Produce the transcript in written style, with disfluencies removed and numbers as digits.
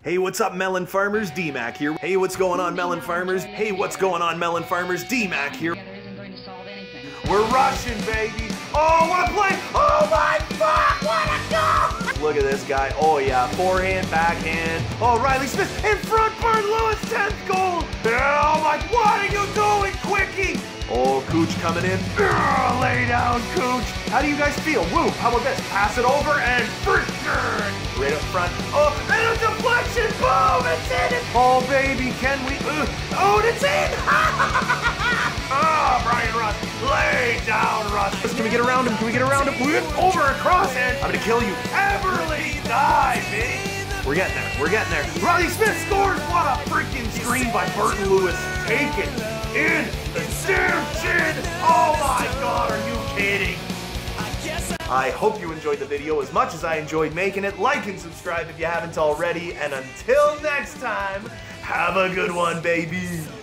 Hey, what's up, melon farmers? D-Mac here. Hey, what's going on, melon farmers? Hey, what's going on, melon farmers? D-Mac here. We're rushing, baby. Oh, what a play! Oh my fuck, what a goal! Look at this guy. Oh yeah, forehand, backhand. Oh, Riley Smith in front, Bert Lewis, 10th goal. Oh my, what are you doing, quickie? Oh, Cooch coming in. Lay down, Cooch. How do you guys feel? Woo, how about this? Pass it over and Bertrand. Right up front. Oh, and a deflection. Boom, it's in. Oh, baby, can we? Oh, it's in. Oh, Brian Russ. Lay down, Russ. Can we get around him? Can we get around him? Over across and I'm going to kill you. Everly die, baby. We're getting there. We're getting there. Riley Smith scores. What a freaking screen by Burton Lewis. Taken in the damn chin. Oh my God, are you kidding? I hope you enjoyed the video as much as I enjoyed making it. Like and subscribe if you haven't already. And until next time, have a good one, baby.